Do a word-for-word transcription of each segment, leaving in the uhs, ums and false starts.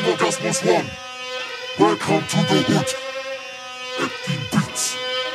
Orgasmus One. Welcome to the hood. Acting Beats.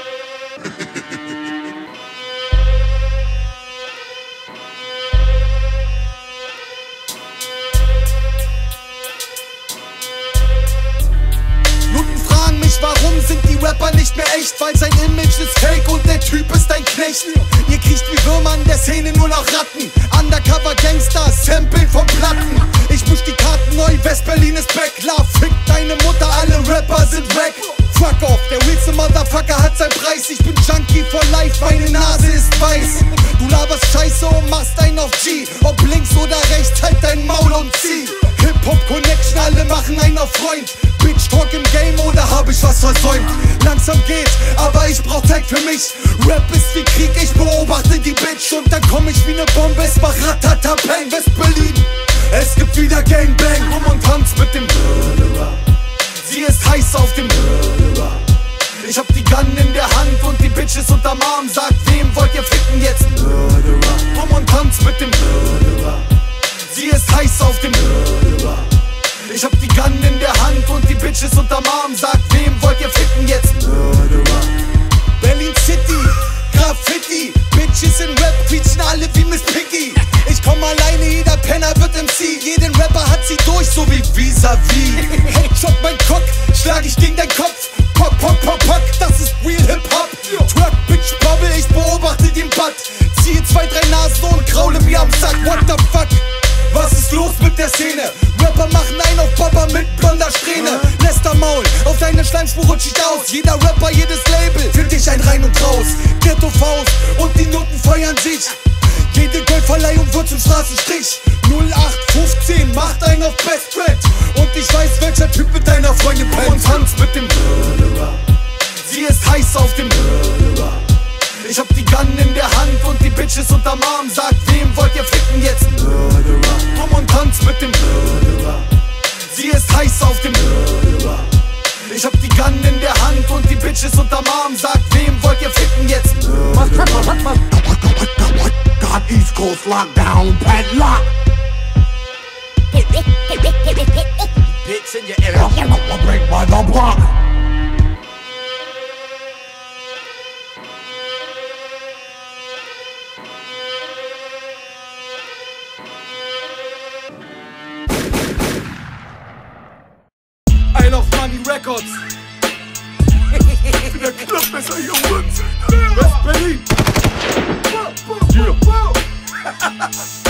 Nutten fragen mich, warum sind die Rapper nicht mehr echt? Weil sein Image ist fake und der Typ ist ein Knecht. Ihr kriecht wie Würmer in der Szene nur noch Ratten. Undercover Gangster, Samplen von Platten. Ich misch die Karten neu, West-Berlin ist back. Klar, fick deine Mutter, alle Rapper sind weg. Fuck off, der realste Motherfucker hat seinen Preis. Ich bin Junkie for life, meine Nase ist weiß. Du laberst Scheiße und machst einen auf G. Ob links oder rechts, halt dein Maul und zieh. Hip-Hop-Connection, alle machen einen auf Freund. Bitch, talk im Game oder hab ich was versäumt? Langsam geht's, aber ich brauch Zeit für mich. Rap ist wie Krieg, ich beobachte die Bitch. Und dann komm ich wie ne Bombe, es macht Ratatabang. West-Berlin, es gibt wieder Gangbang. Rum und tanz mit dem Murderer. Sie ist heiß auf dem Murderer. Ich hab die Gun in der Hand und die Bitch ist unterm Arm. Sagt, wem wollt ihr ficken jetzt? Murderer. Rum und tanz mit dem Murderer. Sie ist heiß auf dem Murderer. Ich hab die Gun in der Hand und die Bitch ist unterm Arm. Sagt, wem wollt ihr ficken jetzt? Murderer. Berlin City, Graffiti. Bitches in Rap quietschen alle wie Miss Piggy. Ich komm alleine, jeder Penner wird M C. Jeden Rapper hat sie durch, so wie Vis-a-vis. Headshot mein Cock, schlag ich gegen dein Kopf. Pock, pock, pock, pock, das ist real Hip-Hop. Truck, Bitch, Bubble, ich beobachte den Butt. Ziehe zwei, drei Nasen und kraule mir am Sack. What the fuck? Was ist los mit der Szene? Rapper machen einen auf Papa mit blonder Strähne. Lässt am Maul, auf deine Schleimspur rutsch ich aus. Jeder Rapper, jedes Label, find ich ein rein und raus. Ghetto-Faust und die Noten feuern sich. Jede Goldverleihung wird zum Straßenstrich. null acht fünfzehn macht einen auf Best Friend. Und ich weiß, welcher Typ mit deiner Freundin pennt. Und tanzt mit dem Murderer. Sie ist heiß auf dem Murderer. Ich hab die Gun in der Hand und die Bitch ist unterm Arm. Sagt, wem wollt ihr ficken jetzt? Murderer. Rum und tanzt mit dem Murderer. Sie ist heiß auf dem Murderer. Ich hab die Gun in der Hand und die Bitch ist unterm Arm. Sagt, wem wollt ihr ficken jetzt? Murderer. Got East Coast lockdown, padlock. Bitch in your area. I'll break by the block. I love Money Records. Der Clubmesser, Jungs. West-Berlin. Yeah.